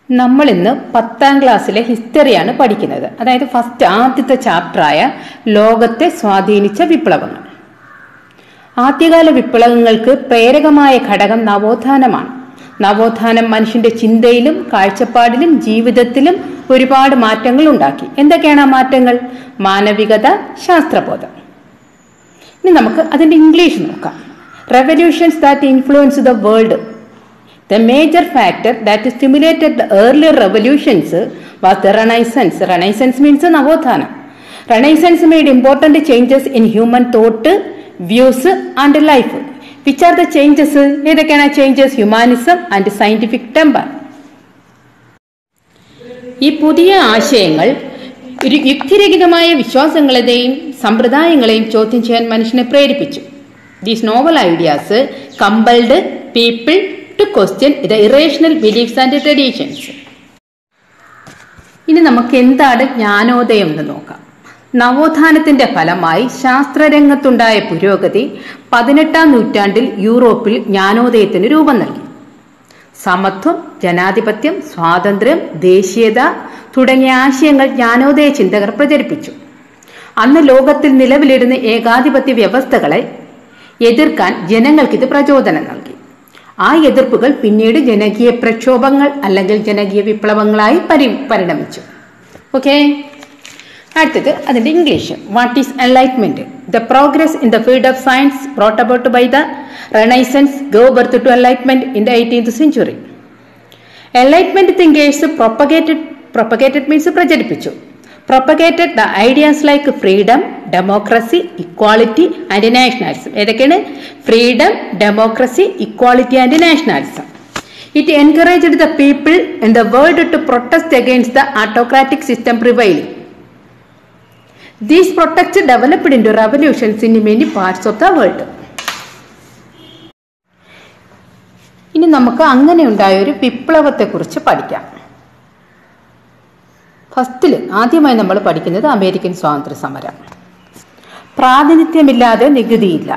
നമ്മൾ ഇന്ന് 10ാം ക്ലാസ്സിലെ ഹിസ്റ്ററിയാണ് പഠിക്കുന്നത്. അതായത് ആദ്യത്തെ ചാപ്റ്ററായ ലോകത്തെ സ്വാധീനിച്ച വിപ്ലവങ്ങൾ. ആദ്യകാല വിപ്ലവങ്ങൾക്ക് പ്രേരകമായ ഘടകം നവോത്ഥാനമാണ്. നവോത്ഥാനം മനുഷ്യന്റെ ചിന്തയിലും കാഴ്ചപ്പാടിലും ജീവിതത്തിലും ഒരുപാട് മാറ്റങ്ങൾ ഉണ്ടാക്കി. എന്തൊക്കെയാണ് ആ മാറ്റങ്ങൾ? മാനവികത, ശാസ്ത്രബോധം. ഇനി നമുക്ക് അതിന്റെ ഇംഗ്ലീഷ് നോക്കാം. Revolutions that influenced the world. The major factor that stimulated the earlier revolutions was the Renaissance. Renaissance means Navothanam. Renaissance made important changes in human thought, views and life. Which are the changes? ഏതൊക്കെയാണ് changes? Humanism and scientific temper. ഈ പുതിയ ആശയങ്ങൾ ഒരു യുക്തിരഹിതമായ വിശ്വാസങ്ങളെയും സമ്പ്രദായങ്ങളെയും ചോദ്യം ചെയ്യാൻ മനുഷ്യനെ പ്രേരിപ്പിച്ചു. These novel ideas compelled people to question the irrational beliefs and traditions. ഇനി നമുക്ക് എന്താണ് ജ്ഞാനോദയം എന്ന് നോക്കാം. നവോത്ഥാനത്തിന്റെ ഫലമായി ശാസ്ത്രരംഗത്തുണ്ടായ പുരോഗതി 18ാം നൂറ്റാണ്ടിൽ യൂറോപ്പിൽ ജ്ഞാനോദയത്തിന് രൂപം നൽകി. സമത്വം, ജനാധിപത്യം, സ്വാതന്ത്ര്യം, ദേശീയത തുടങ്ങിയ ആശയങ്ങൾ ജ്ഞാനോദയ ചിന്തകർ പ്രചരിപ്പിച്ചു. അന്ന് ലോകത്തിൽ നിലവിലിരുന്ന ഏകാധിപത്യ വ്യവസ്ഥകളെ എതിർക്കാൻ ജനങ്ങൾക്കിത് പ്രചോദനം നൽകി. ആ എതിർപ്പുകൾ പിന്നീട് ജനകീയ പ്രക്ഷോഭങ്ങൾ അല്ലെങ്കിൽ ജനകീയ വിപ്ലവങ്ങളായി പരിണമിച്ചു. ഓക്കെ, അടുത്തത് അതിന്റെ English. What is enlightenment? The progress in the field of science brought about by the Renaissance gave birth to enlightenment in the 18th century. Enlightenment thinkers propagated means പ്രചരിപ്പിച്ചു. Propagated the ideas like freedom, democracy, equality and nationalism. ഏതൊക്കെയാണ്? Freedom, democracy, equality and nationalism. It encouraged the people in the world to protest against the autocratic system prevailing. These protests developed into revolutions in many parts of the world. ഇനി നമുക്ക് അങ്ങനെ ഉണ്ടായ ഒരു വിപ്ലവത്തെക്കുറിച്ച് പഠിക്കാം. ആദ്യമായി നമ്മൾ പഠിക്കുന്നത് അമേരിക്കൻ സ്വാതന്ത്ര്യ സമരം. പ്രാതിനിധ്യമില്ലാതെ നികുതിയില്ല.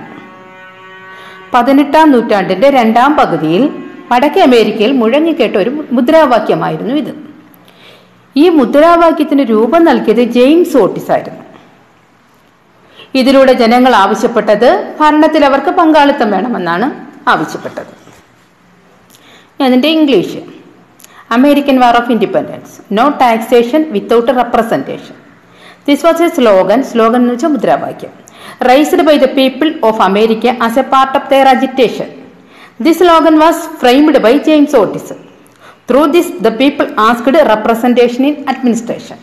18ാം നൂറ്റാണ്ടിന്റെ 2ാം പകുതിയിൽ വടക്കേ അമേരിക്കയിൽ മുഴങ്ങിക്കേട്ട ഒരു മുദ്രാവാക്യമായിരുന്നു ഇത്. ഈ മുദ്രാവാക്യത്തിന് രൂപം നൽകിയത് ജെയിംസ് ഓട്ടിസ് ആയിരുന്നു. ഇതിലൂടെ ജനങ്ങൾ ആവശ്യപ്പെട്ടത് ഭരണത്തിൽ അവർക്ക് പങ്കാളിത്തം വേണമെന്നാണ് ആവശ്യപ്പെട്ടത്. അതിന്റെ English. American War of Independence. No taxation without representation. This was a slogan എന്ന് വെച്ചാൽ മുദ്രാവാക്യം. Raised by the people of America as a part of their agitation. This slogan was framed by James Otis. Through this, the people asked representation in administration.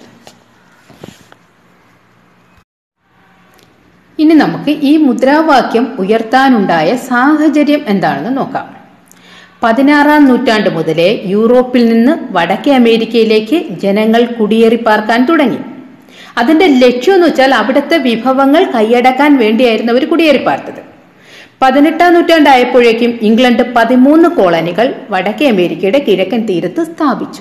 ഇനി നമുക്ക് ഈ മുദ്രാവാക്യം ഉയർത്താനുണ്ടായ സാഹചര്യം എന്താണെന്ന് നോക്കാം. 16ാം നൂറ്റാണ്ട് മുതലേ യൂറോപ്പിൽ നിന്ന് വടക്കേ അമേരിക്കയിലേക്ക് ജനങ്ങൾ കുടിയേറി പാർക്കാൻ തുടങ്ങി. അതിന്റെ ലക്ഷ്യം എന്ന് വെച്ചാൽ അവിടുത്തെ വിഭവങ്ങൾ കൈയടക്കാൻ വേണ്ടിയായിരുന്നു അവർ കുടിയേറി പാർത്തത്. 18ാം നൂറ്റാണ്ടായപ്പോഴേക്കും ഇംഗ്ലണ്ട് 13 കോളനികൾ വടക്കേ അമേരിക്കയുടെ കിഴക്കൻ തീരത്ത് സ്ഥാപിച്ചു.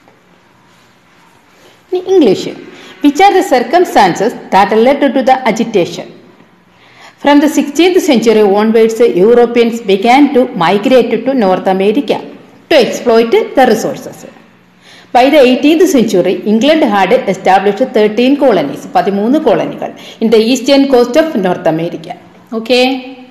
English. Which are the circumstances that led to the agitation? From the 16th century onwards, Europeans began to migrate to North America to exploit the resources. By the 18th century, England had established 13 colonies, 13 കോളനികൾ in the eastern coast of North America. Okay.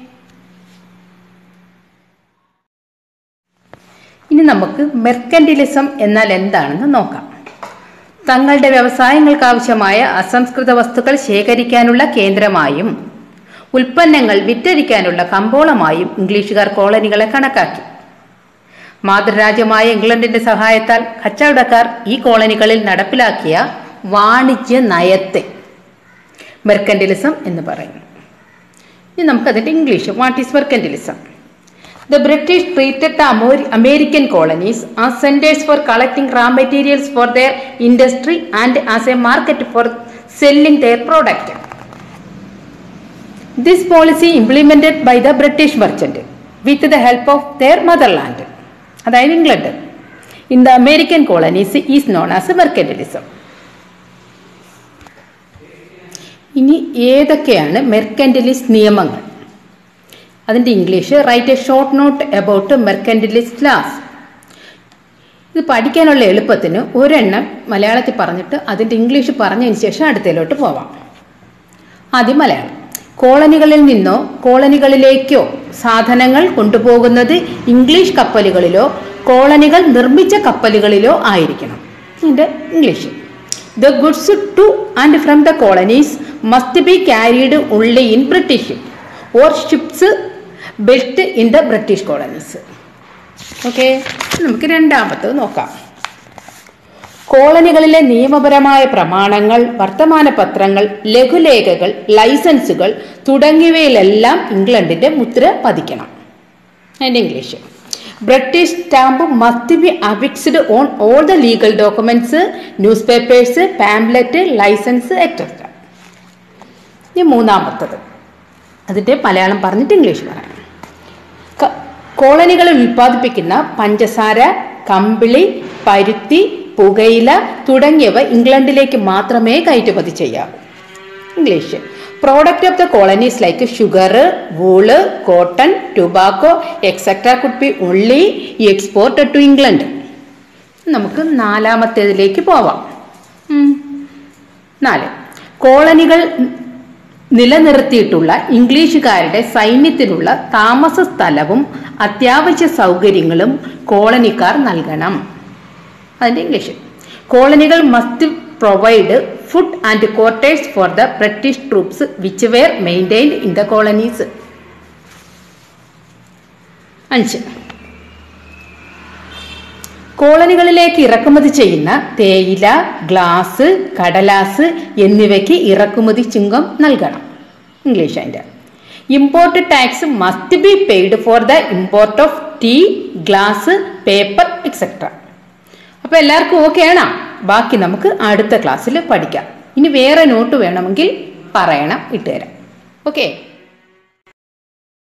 ഇനി നമുക്ക് മെർക്കന്റിലിസം എന്നാൽ എന്താണെന്ന് നോക്കാം. തങ്ങളുടെ വ്യവസായങ്ങൾക്ക് ആവശ്യമായ അസംസ്കൃത വസ്തുക്കൾ ശേഖരിക്കാനുള്ള കേന്ദ്രമായും ഉൽപ്പന്നങ്ങൾ വിറ്റഴിക്കാനുള്ള കമ്പോളമായും ഇംഗ്ലീഷുകാർ കോളനികളെ കണക്കാക്കി. മാതൃരാജ്യമായ ഇംഗ്ലണ്ടിന്റെ സഹായത്താൽ കച്ചവടക്കാർ ഈ കോളനികളിൽ നടപ്പിലാക്കിയ വാണിജ്യ നയത്തെ മെർക്കന്റിലിസം എന്ന് പറയുന്നു. ഇനി നമുക്കതിന്റെ English. What is mercantilism? The British treated the American colonies as centers for collecting raw materials for their industry and as a market for selling their product. This policy implemented by the British merchant with the help of their motherland, അതായത് England, in the American colonies is known as mercantilism. ഇനി ഏതൊക്കെയാണ് mercantilist നിയമങ്ങൾ? അതിന്റെ English. Write a short note about mercantilist laws. ഇത് പഠിക്കാനുള്ള എളുപ്പത്തിന് ഒരെണ്ണം മലയാളത്തിൽ പറഞ്ഞിട്ട് അതിൻ്റെ ഇംഗ്ലീഷ് പറഞ്ഞതിന് ശേഷം അടുത്തതിലോട്ട് പോവാം. ആദ്യം മലയാളം. കോളനികളിൽ നിന്നോ കോളനികളിലേക്കോ സാധനങ്ങൾ കൊണ്ടുപോകുന്നത് ഇംഗ്ലീഷ് കപ്പലുകളിലോ കോളനികൾ നിർമ്മിച്ച കപ്പലുകളിലോ ആയിരിക്കണം. ഇതിൻ്റെ English: The goods to and from the colonies must be carried only in British or ships built in the British colonies. Okay, നമുക്ക് രണ്ടാമത്തത് നോക്കാം. കോളനികളിലെ നിയമപരമായ പ്രമാണങ്ങൾ, വർത്തമാനപത്രങ്ങൾ, ലഘുലേഖകൾ, ലൈസൻസുകൾ തുടങ്ങിയവയിലെല്ലാം ഇംഗ്ലണ്ടിന്റെ മുദ്ര പതിക്കണം. അതിൻ്റെ English: British stamp must be affixed on all the legal documents, newspapers, pamphlet, license, etc. ഇനി മൂന്നാമത്തത്, അതിൻ്റെ മലയാളം പറഞ്ഞിട്ട് ഇംഗ്ലീഷ് പറയാം. കോളനികളിൽ ഉൽപ്പാദിപ്പിക്കുന്ന പഞ്ചസാര, കമ്പിളി, പരുത്തി, പുകയില തുടങ്ങിയവ ഇംഗ്ലണ്ടിലേക്ക് മാത്രമേ കയറ്റുമതി ചെയ്യാവൂ. English: Product of the colonies like sugar, wool, cotton, tobacco, etc. could be only exported to England. നമുക്ക് നാലാമത്തേതിലേക്ക് പോവാം. 4. കോളനികൾ നിലനിർത്തിയിട്ടുള്ള ഇംഗ്ലീഷുകാരുടെ സൈന്യത്തിനുള്ള താമസ സ്ഥലവും അത്യാവശ്യ സൗകര്യങ്ങളും കോളനിക്കാർ നൽകണം. അതിൻ്റെ ഇംഗ്ലീഷ്: കോളനികൾ must provide food and quarters for the British troops which were maintained in the colonies. 5. കോളനികളിലേക്ക് ഇറക്കുമതി ചെയ്യുന്ന തേയില, ഗ്ലാസ്, കടലാസ് എന്നിവയ്ക്ക് ഇറക്കുമതി ചുങ്കം നൽകണം. ഇംഗ്ലീഷ്: അതിൻ്റെ import tax must be paid for the import of tea, glass, paper, etcetera. അപ്പോൾ എല്ലാവർക്കും ഓക്കെ ആണോ? ബാക്കി നമുക്ക് അടുത്ത ക്ലാസ്സിൽ പഠിക്കാം. ഇനി വേറെ നോട്ട് വേണമെങ്കിൽ പറയണം, ഇട്ടുതരാം. ഓക്കെ.